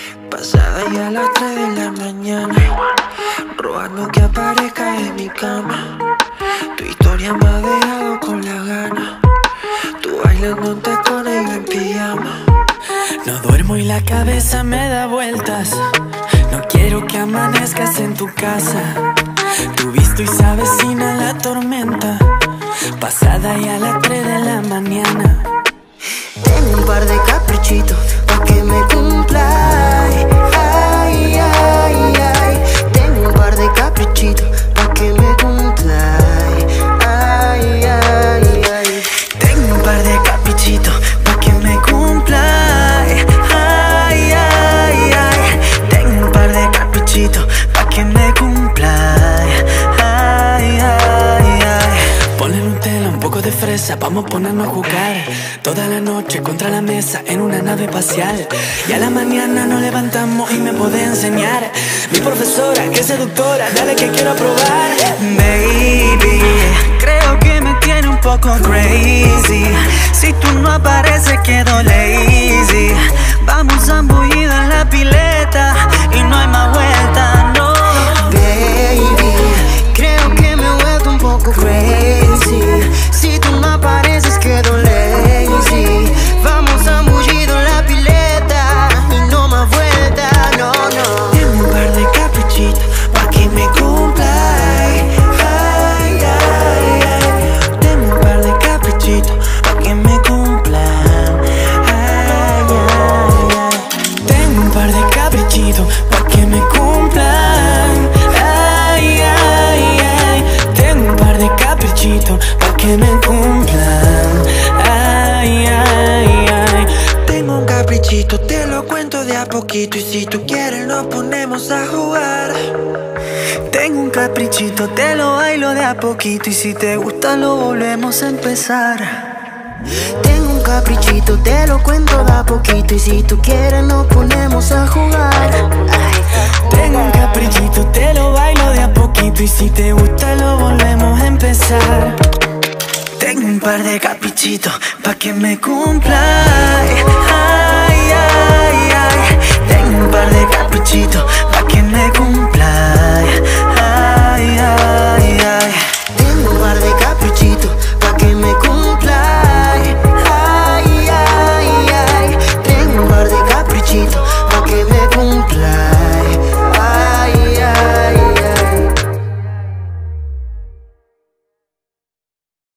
Pasada ya las 3 de la mañana, rogando que aparezca en mi cama. Tu historia me ha dejado con la gana. Tú bailando en tacones y yo en pijama. No duermo y la cabeza me da vueltas. No quiero que amanezcas en tu casa. Tu visto y se avecina la tormenta. Pasada ya las 3 de la mañana. Tengo un par de caprichitos pa' que me cumpla. Ay, ay, ay. Tengo un par de caprichitos pa' que me cumpla. Ay, ay, ay. Tengo un par de caprichitos pa' que me cumpla. Ay, ay, ay. Tengo un par de caprichitos pa' que me cumpla. Ay, ay, ay. Ponle Nutella, un poco de fresa, vamos a ponernos a jugar toda la noche contra la mesa en una nave espacial. Y a la mañana nos levantamos y me podés enseñar. Mi profesora, que seductora, dale que quiero probar. Baby, creo que me tiene un poco crazy. Si tú no apareces quedo lazy. Vamos zambullido en la pileta y no hay más vuelta, no. Baby, creo que me he vuelto un poco crazy. Si tú no apareces quedo lazy. Vamos zambullido en la pileta y no más vuelta, no, no. Tengo un par de caprichitos pa' que me cumpla. Ay, ay, ay. Tengo un par de caprichitos pa' que me cumplan. Ay, ay, ay. Tengo un par de caprichitos pa' que me cumplan. Ay, ay, ay. Tengo un par de caprichitos pa' que me cumplan. Ay, ay, ay. Tengo un caprichito, te lo cuento de a poquito. Y si tú quieres nos ponemos a jugar. Tengo un caprichito, te lo bailo de a poquito. Y si te gusta lo volvemos a empezar. Tengo un caprichito, te lo cuento de a poquito. Y si tú quieres nos ponemos a jugar. Tengo un caprichito, te lo bailo de a poquito. Y si te gusta lo volvemos a empezar. Tengo un par de caprichitos pa' que me cumpla. Ay, ay, ay. Tengo un par de caprichitos pa'